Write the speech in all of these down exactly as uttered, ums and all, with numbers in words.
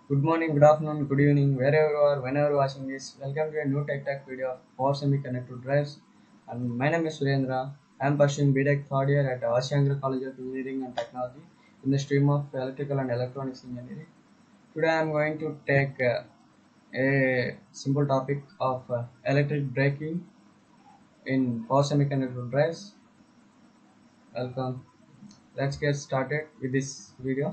Good morning, good afternoon, good evening, wherever you are, whenever you are watching this. Welcome to a new Tech Tech video of Power Semiconductor Drives. And my name is Surendra. I am pursuing B Tech third year at Ashangra College of Engineering and Technology in the stream of Electrical and Electronics Engineering. Today I am going to take uh, a simple topic of uh, electric braking in Power Semiconductor Drives. Welcome. Let's get started with this video.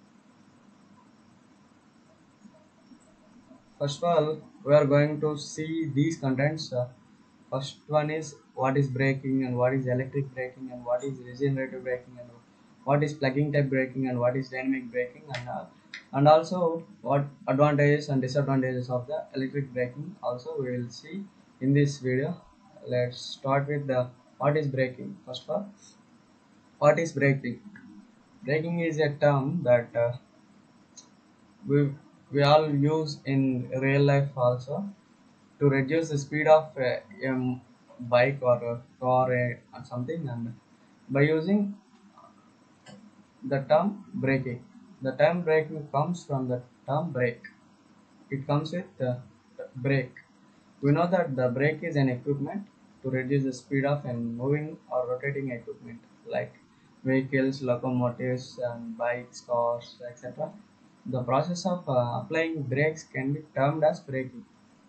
First of all, we are going to see these contents. Uh, first one is what is braking and what is electric braking and what is regenerative braking and what is plugging type braking and what is dynamic braking and uh, and also what advantages and disadvantages of the electric braking also we will see in this video. Let's start with the what is braking. First of all, what is braking? Braking is a term that uh, we we all use in real life also to reduce the speed of a, a bike or a car uh, or something, and by using the term braking. The term braking comes from the term brake. It comes with the brake. We know that the brake is an equipment to reduce the speed of and moving or rotating equipment like vehicles, locomotives, and bikes, cars, et cetera. The process of uh, applying brakes can be termed as braking.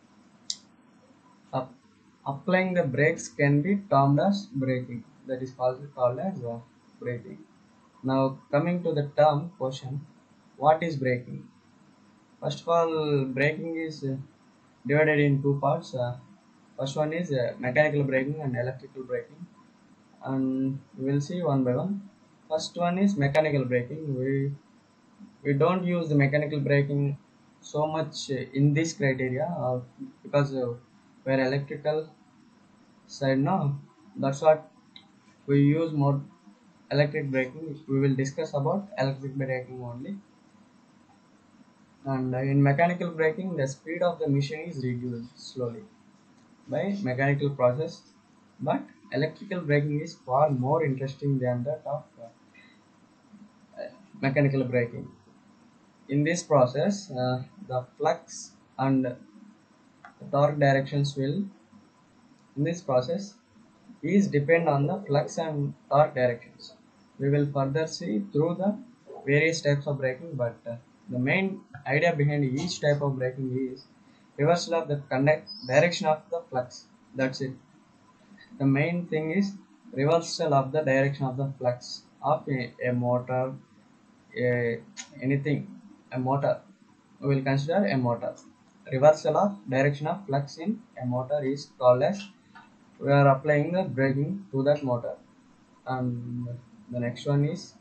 Up, applying the brakes can be termed as braking. That is also called as uh, braking. Now coming to the term question, what is braking? First of all, braking is uh, divided in two parts. Uh, first one is uh, mechanical braking and electrical braking, and we will see one by one. First one is mechanical braking. We we don't use the mechanical braking so much uh, in this criteria uh, because uh, we're electrical side now. That's what we use more electric braking. We will discuss about electric braking only. And uh, in mechanical braking, the speed of the machine is reduced slowly by mechanical process, but electrical braking is far more interesting than that of uh, mechanical braking. In this process, uh, the flux and torque directions will in this process is depend on the flux and torque directions. We will further see through the various types of braking, but uh, the main idea behind each type of braking is reversal of the conduct direction of the flux. That's it. The main thing is reversal of the direction of the flux of a, a motor, a, anything, a motor. We will consider a motor. Reversal of direction of flux in a motor is called as we are applying the braking to that motor. And the next one is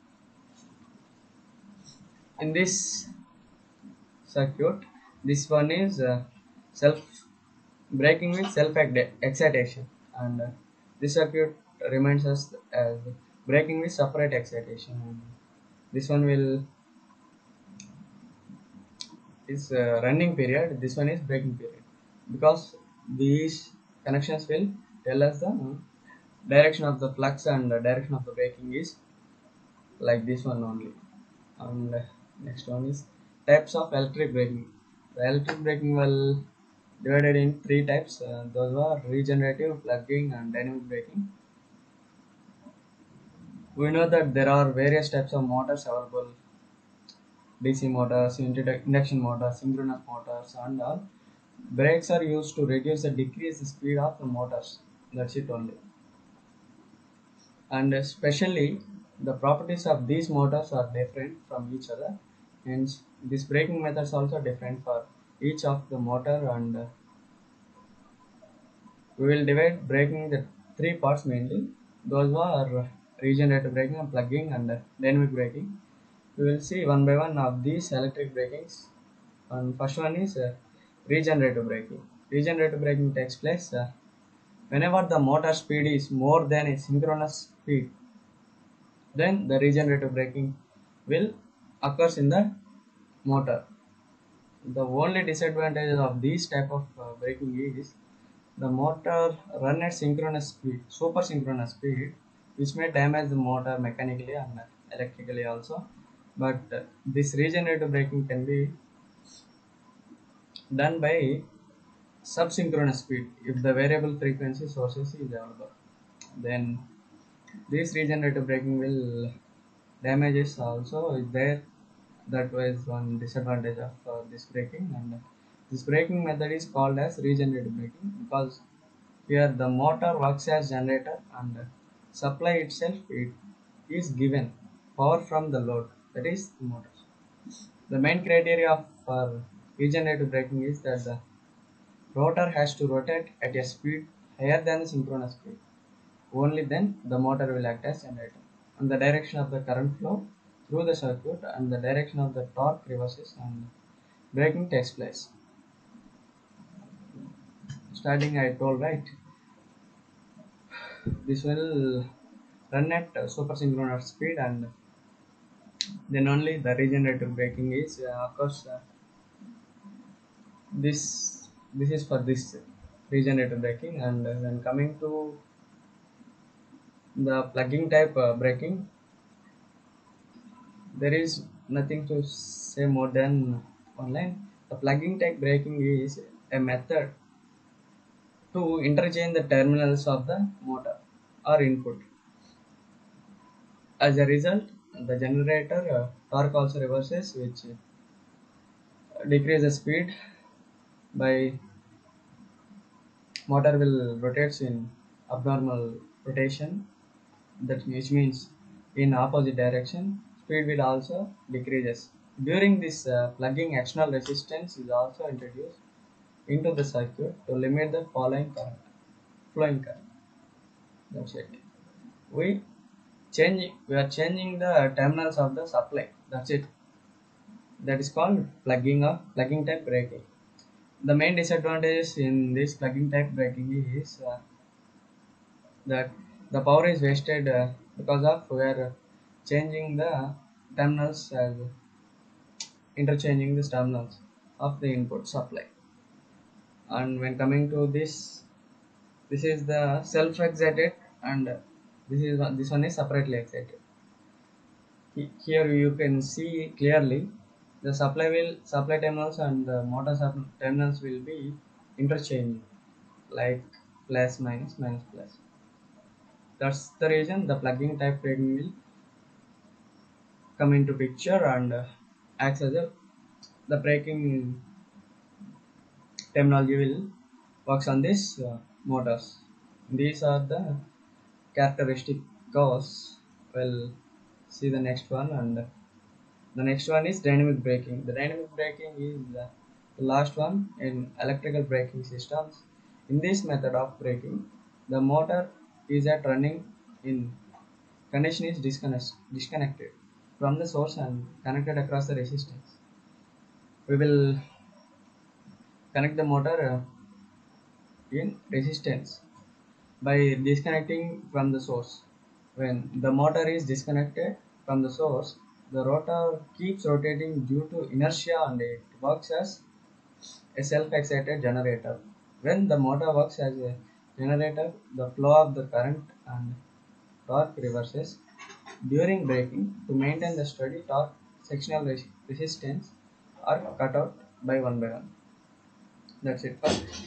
in this circuit. This one is uh, self braking with self excitation, and uh, this circuit reminds us as braking with separate excitation. And this one will is uh, running period. This one is braking period because these connections will tell us the uh, direction of the flux and the direction of the braking is like this one only. And uh, next one is types of electric braking. The electric braking will divided in three types. Uh, those are regenerative, plugging, and dynamic braking. We know that there are various types of motors available: D C motors, induction motors, synchronous motors, and all. Brakes are used to reduce or decrease the speed of the motors. That's it only. And especially the properties of these motors are different from each other. Hence, these braking methods also different for each of the motor, and uh, we will divide braking the three parts mainly. Those are regenerative braking and plugging and dynamic braking. We will see one by one of these electric brakings. And first one is uh, regenerative braking. Regenerative braking takes place uh, whenever the motor speed is more than a synchronous speed. Then the regenerative braking will occurs in the motor. The only disadvantage of this type of uh, braking is the motor run at synchronous speed, super synchronous speed, which may damage the motor mechanically and electrically also. But uh, this regenerative braking can be done by subsynchronous speed if the variable frequency sources is available. Then this regenerative braking will damages also is there. That was one disadvantage of uh, this braking, and this braking method is called as regenerative braking because here the motor works as generator and supply itself it is given power from the load, that is the motor. The main criteria of for regenerative braking is that the rotor has to rotate at a speed higher than the synchronous speed. Only then the motor will act as generator. And the direction of the current flow through the circuit and the direction of the torque reverses and braking takes place. Starting I told right, this will run at uh, super synchronous speed, and then only the regenerative braking is uh, of course uh, this this is for this regenerative braking. And uh, when coming to the plugging type uh, braking, there is nothing to say more than online. The plugging type braking is a method to interchange the terminals of the motor or input. As a result, the generator uh, torque also reverses, which uh, decrease the speed by motor will rotates in abnormal rotation, that which means in opposite direction. Speed will also decreases. During this uh, plugging, external resistance is also introduced into the circuit to limit the following current, flowing current. That's it. We change we are changing the terminals of the supply. That's it. That is called plugging or plugging type braking. The main disadvantage in this plugging type braking is uh, that the power is wasted uh, because of we are changing the terminals as interchanging the terminals of the input supply. And when coming to this, this is the self excited, and this is one- this one is separately excited. Here you can see clearly the supply will supply terminals and the motor sup- terminals will be interchanging, like plus minus minus plus. That's the reason the plugging type braking will come into picture and uh, acts as a the braking terminology will works on these uh, motors. These are the characteristic cause. We'll see the next one, and the next one is dynamic braking. The dynamic braking is uh, the last one in electrical braking systems. In this method of braking, the motor is at running in condition is disconnect, disconnected from the source and connected across the resistance. We will connect the motor uh, in resistance by disconnecting from the source. When the motor is disconnected from the source, the rotor keeps rotating due to inertia and it works as a self-excited generator. When the motor works as a generator, the flow of the current and torque reverses. During braking, to maintain the steady torque, sectional res- resistance are cut out by one by one. That's it.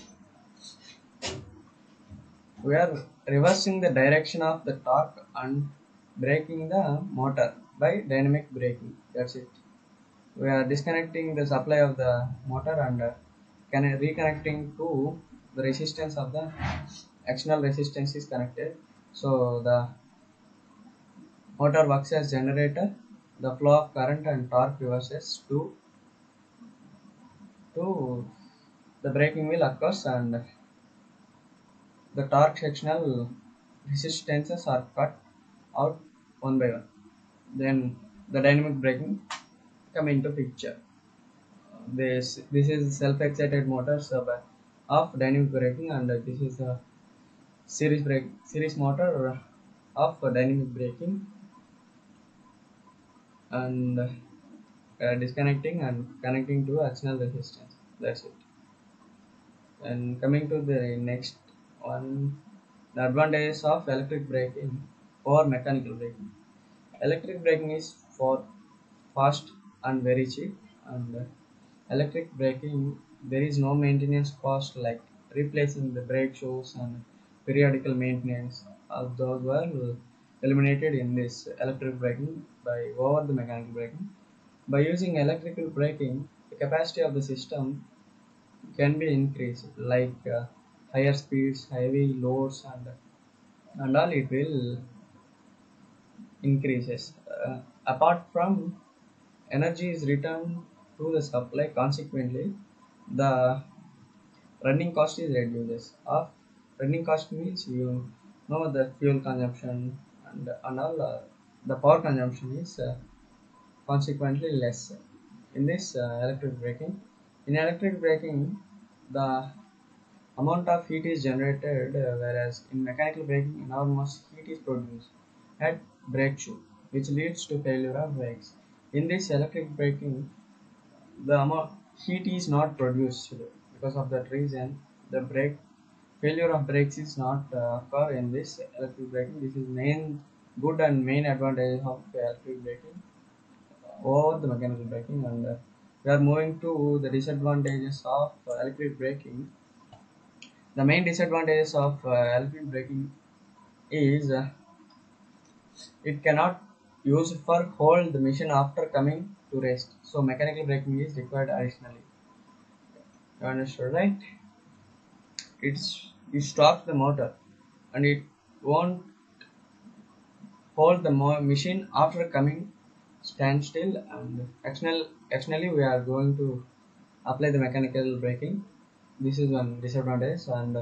We are reversing the direction of the torque and braking the motor by dynamic braking. That's it. We are disconnecting the supply of the motor and uh, can reconnecting to the resistance of the external resistance is connected. So the motor works as generator. The flow of current and torque reverses to to the braking wheel occurs, and the torque sectional resistances are cut out one by one. Then the dynamic braking come into picture. This this is self-excited motor sub of dynamic braking, and this is a series brake series motor of dynamic braking, and uh, disconnecting and connecting to external resistance. That's it. And coming to the next one, the advantages of electric braking or mechanical braking. Electric braking is for fast and very cheap, and Electric braking, there is no maintenance cost like replacing the brake shoes and periodical maintenance. All those were eliminated in this electric braking by over the mechanical braking. By using electrical braking, the capacity of the system can be increased, like uh, higher speeds, heavy loads, and and all it will increases. Uh, apart from energy is returned to the supply. Consequently, the running cost is reduces. Of running cost means you know the fuel consumption and and all uh, the power consumption is uh, consequently less. In this uh, electric braking, in electric braking, the amount of heat is generated, uh, whereas in mechanical braking, enormous heat is produced at brake shoe, which leads to failure of brakes. In this electric braking, the amount heat is not produced because of that reason. The brake failure of brakes is not uh, occur in this electric braking. This is main good and main advantage of electric braking over the mechanical braking, and uh, we are moving to the disadvantages of uh, electric braking. The main disadvantages of uh, electric braking is uh, it cannot use for hold the machine after coming to rest. So mechanical braking is required additionally. You understood, right? It's it stops the motor and it won't hold the mo- machine after coming stand still. And external, externally we are going to apply the mechanical braking. This is one disadvantage. And uh,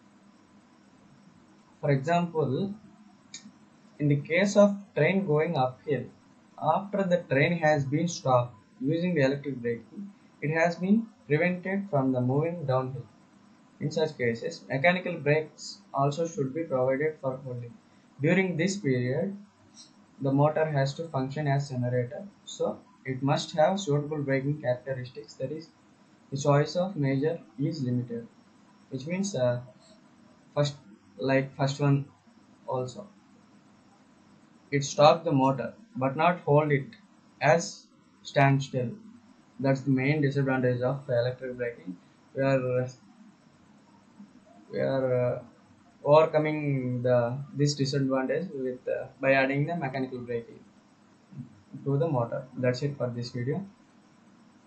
for example, in the case of train going uphill, after the train has been stopped using the electric braking, it has been prevented from the moving downhill. In such cases, mechanical brakes also should be provided for holding. During this period, the motor has to function as generator, so it must have suitable braking characteristics. That is, the choice of measure is limited, which means uh, first, like first one also, it stops the motor but not hold it as standstill. That's the main disadvantage of electric braking. We are we are uh, overcoming the this disadvantage with uh, by adding the mechanical braking to the motor. That's it for this video.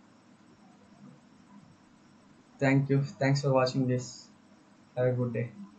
Thank you. Thanks for watching this. Have a good day.